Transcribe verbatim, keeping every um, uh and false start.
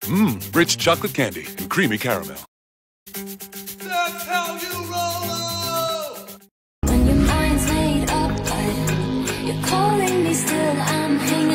Mmm, rich chocolate candy and creamy caramel. That's how you roll! When your mind's made up, but you're calling me still, I'm hanging